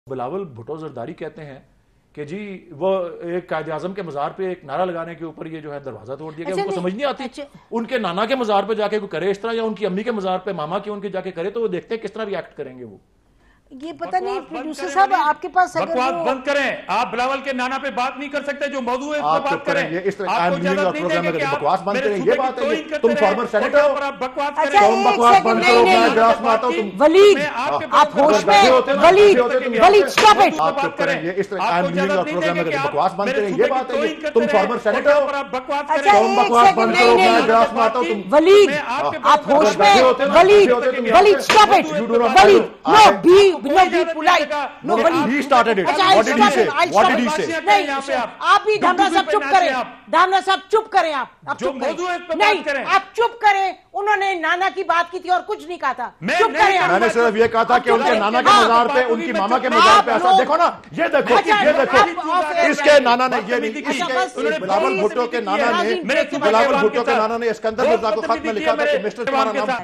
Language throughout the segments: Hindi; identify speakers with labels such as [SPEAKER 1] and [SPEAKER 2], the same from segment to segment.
[SPEAKER 1] बिलावल भुट्टो जरदारी कहते हैं कि जी वो एक कायद-ए-आज़म के मज़ार पे एक नारा लगाने के ऊपर ये जो है दरवाजा तोड़ दिया गया। उनको समझ नहीं आती। उनके नाना के मज़ार पे जाके कोई करे इस तरह, या उनकी अम्मी के मज़ार पे मामा की उनके जाके करे, तो वो देखते हैं किस तरह रिएक्ट करेंगे वो।
[SPEAKER 2] ये पता नहीं प्रोड्यूसर साहब आपके पास
[SPEAKER 3] बकवास बंद करें। आप बिलावल के नाना पे बात नहीं कर सकते, जो मौजूद है उस पर बात करें।
[SPEAKER 1] इस तरह बकवास बंद करें, ये बात है। तुम फॉर्मर सेनेटर हो,
[SPEAKER 3] आप बकवास करें।
[SPEAKER 1] तुम बकवास बंद करो, मैं ग्रास मारता हूं। तुम
[SPEAKER 2] वलीद, आप होश में, वलीद स्टॉप इट।
[SPEAKER 1] आप चुप करें। ये इस तरह I am leaving your programme में बकवास बंद करें, ये बात है। तुम फॉर्मर सेनेटर हो,
[SPEAKER 3] आप बकवास करें।
[SPEAKER 1] तुम बकवास बंद करो, मैं ग्रास मारता हूं। तुम
[SPEAKER 2] वलीद, आप होश में, Waleed stop it. Waleed, no be polite.
[SPEAKER 1] No, he started it. What did he say? What did he say?
[SPEAKER 2] नहीं, आप भी धामरा साहब चुप करें। धामरा साहब चुप करें। आप चुप करें। नहीं, आप चुप करें। उन्होंने नाना की बात की थी और कुछ नहीं कहा था। चुप करें।
[SPEAKER 1] मैंने सिर्फ ये कहा था कि उनके नाना के मज़ार पे, उनकी मामा के मज़ार पे ऐसा देखो ना, ये देखो, ये देखो, इसके नाना ने ये नहीं, इसके बिलावल भुट्टो के नाना ने, बिलावल भुट्टो के नाना ने सिकंदर मिर्जा को खत में लिखा था कि मिस्टर तुम्हारा नाम।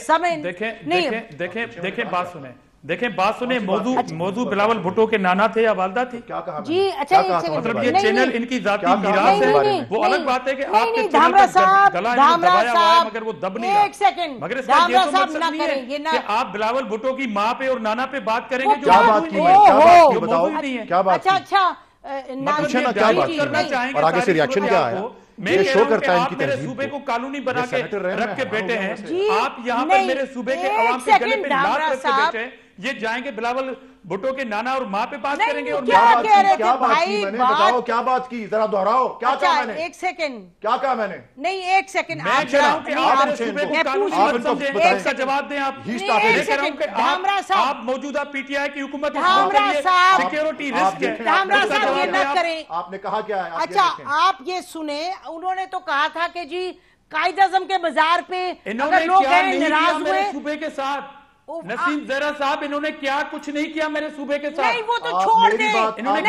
[SPEAKER 3] देखें बात सुने, देखें बात सुने। मौजू बिलावल भुट्टो के नाना थे या वालदा थी?
[SPEAKER 1] क्या कहा
[SPEAKER 2] जी? अच्छा,
[SPEAKER 3] मतलब ये चैनल इनकी जाती मीरास है। वो अलग बात है कि आपके
[SPEAKER 2] धामरा साहब,
[SPEAKER 3] मगर वो दब नहीं रहा।
[SPEAKER 2] एक सेकंड,
[SPEAKER 3] मगर इसका ये तो मतलब नहीं है कि आप बिलावल भुट्टो की माँ पे और नाना पे बात करेंगे।
[SPEAKER 1] क्या बात की? बताओ क्या बात?
[SPEAKER 2] अच्छा,
[SPEAKER 1] क्या बात करना चाहेंगे और आगे से रिएक्शन क्या आया?
[SPEAKER 3] मैं शो करता है इनकी मेरे सूबे को कानूनी बना के रख के बैठे हैं। आप यहाँ पर मेरे सूबे के अवाम के गले पे लात रख के बैठे हैं। ये जाएंगे बिलावल भुट्टो के नाना और माँ पे बात करेंगे। और
[SPEAKER 2] क्या कह रहे थे भाई?
[SPEAKER 1] बताओ क्या बात की, जरा दोहराओ। क्या कहा मैंने?
[SPEAKER 2] एक सेकंड,
[SPEAKER 1] क्या कहा मैंने?
[SPEAKER 2] नहीं एक सेकंड,
[SPEAKER 3] मैं कह रहा हूं कि आप मेरे सूबे को कानूनी मत समझें। इसका जवाब दें आप।
[SPEAKER 2] धामरा साहब,
[SPEAKER 3] आप मौजूदा पीटीआई की हुकूमत,
[SPEAKER 2] धामरा साहब,
[SPEAKER 3] सिक्योरिटी रिस्क है।
[SPEAKER 2] धामरा साहब ये न करें।
[SPEAKER 1] आपने कहा क्या है?
[SPEAKER 2] अच्छा, आप ये सुने, उन्होंने तो कहा था कि जी कायद-ए-आज़म के बाजार पे अगर लोग नाराज हुए
[SPEAKER 3] सूबे के साथ, नसीम ज़हरा साहब, इन्होंने क्या कुछ नहीं किया मेरे सूबे के साथ।
[SPEAKER 2] नहीं, वो तो छोड़ दे।
[SPEAKER 3] इन्होंने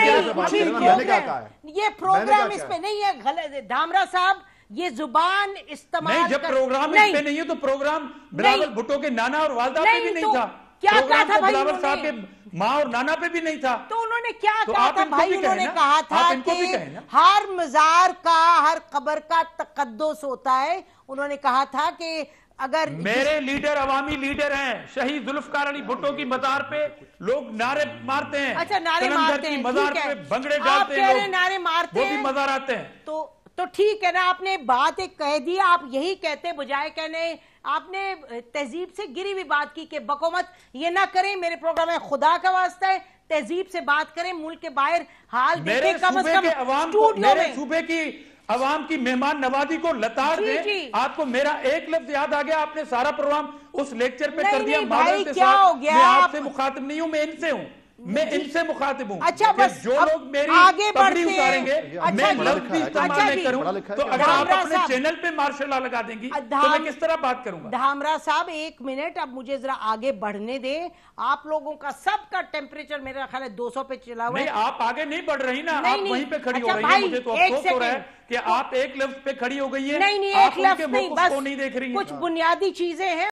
[SPEAKER 2] ये प्रोग्राम इस पे नहीं है। गलत धामरा साहब, ये जुबान इस्तेमाल
[SPEAKER 3] नहीं। जब प्रोग्राम इस पे नहीं है तो प्रोग्राम बिलावल भुट्टो के नाना और वालदा पे भी नहीं था।
[SPEAKER 2] क्या कहा था भाई?
[SPEAKER 3] बिलावल साहब के माँ और नाना पे भी नहीं था।
[SPEAKER 2] तो उन्होंने क्या कहा था भाई? उन्होंने कहा था कि हर मज़ार का, हर कब्र का तकद्दुस होता है। उन्होंने कहा था कि अगर
[SPEAKER 3] मेरे लीडर अवामी लीडर हैं, शहीद जुल्फकार अली भुट्टो की मज़ार पे लोग नारे मारते हैं।
[SPEAKER 2] अच्छा, नारे मारते हैं,
[SPEAKER 3] मज़ार पे भंगड़े डालते हैं,
[SPEAKER 2] नारे मारते हैं,
[SPEAKER 3] वो भी मज़ार आते हैं।
[SPEAKER 2] तो ठीक है ना, आपने बात एक कह दी। आप यही कहते बजाय कहने, आपने तहजीब से गिरी हुई बात की कि बकोमत ये ना करें। मेरे प्रोग्राम में खुदा का वास्ता है, तहजीब से बात करें। मुल्क के बाहर हाल देखें, कम से कम
[SPEAKER 3] मेरे सूबे की अवाम की मेहमान नवाजी को लताड़ दे। आपको मेरा एक लफ्ज याद आ गया, आपने सारा प्रोग्राम उस लेक्चर पे कर दिया।
[SPEAKER 2] भाई क्या हो गया?
[SPEAKER 3] मैं आपसे मुखातिब नहीं हूं, मैं इनसे हूं, मैं इनसे मुखातिब हूं।
[SPEAKER 2] अच्छा, बस
[SPEAKER 3] जो लोग मेरी
[SPEAKER 2] आगे
[SPEAKER 3] पगड़ी उतारेंगे,
[SPEAKER 2] अच्छा,
[SPEAKER 3] मैं लफ्ज भी इस्तेमाल नहीं करूं। तो अगर आप अपने चैनल पे मार्शल लॉ लगा देंगी तो मैं किस तरह बात करूंगा?
[SPEAKER 2] धामरा साहब, एक मिनट, अब मुझे जरा आगे बढ़ने दे। आप लोगों का सबका टेम्परेचर मेरा ख्याल है 200 पे चला हुआ है।
[SPEAKER 3] नहीं, आप आगे नहीं बढ़ रही ना, आप वहीं पे खड़ी हो रही है। मुझे तो अफसोस हो रहा है कि आप एक लफ्ज पे खड़ी हो गई है।
[SPEAKER 2] नहीं, एक लफ्ज नहीं, बस
[SPEAKER 3] नहीं देख रही है।
[SPEAKER 2] कुछ बुनियादी चीजें हैं।